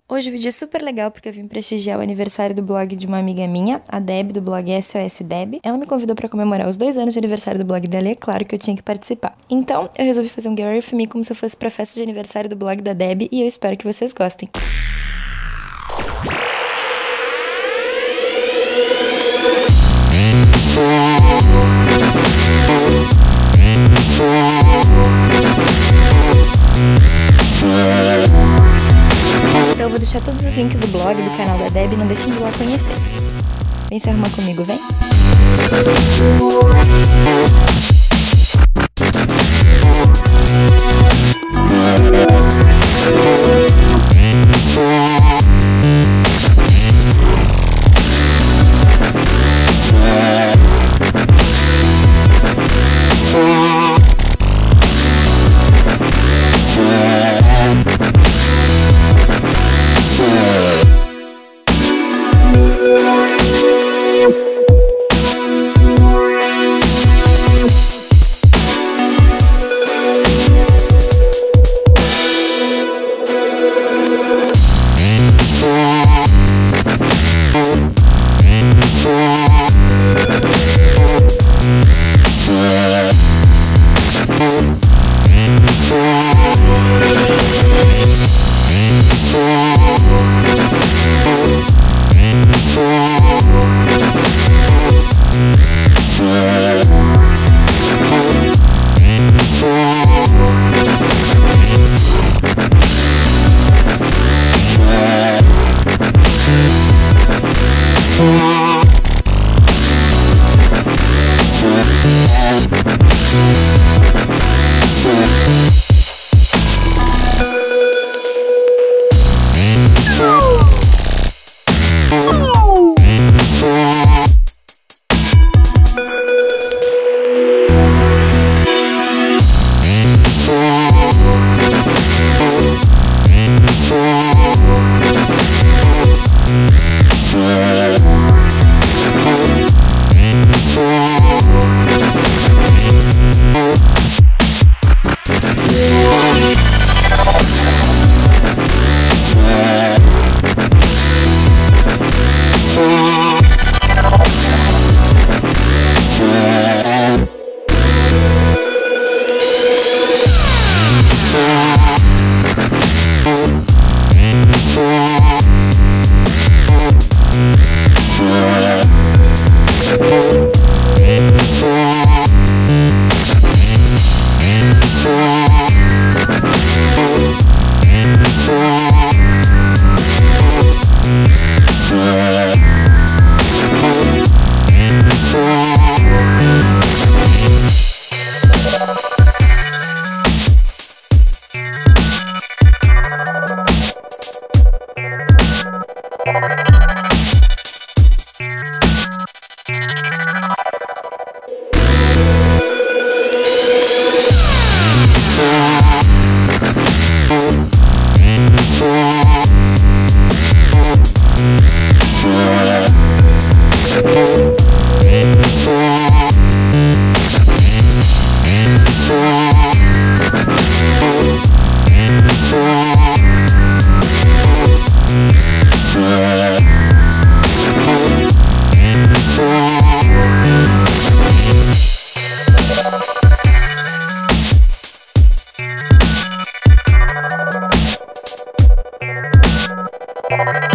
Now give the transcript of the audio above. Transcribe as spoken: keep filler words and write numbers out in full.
Hoje o vídeo é super legal porque eu vim prestigiar o aniversário do blog de uma amiga minha, a Deb, do blog S O S Deb. Ela me convidou para comemorar os dois anos de aniversário do blog dela e é claro que eu tinha que participar. Então, eu resolvi fazer um Get Ready For Me como se eu fosse pra festa de aniversário do blog da Deb e eu espero que vocês gostem. Então eu vou deixar todos os links do blog, do canal da Deb, não deixem de ir lá conhecer. Vem se arrumar comigo, vem? Yeah.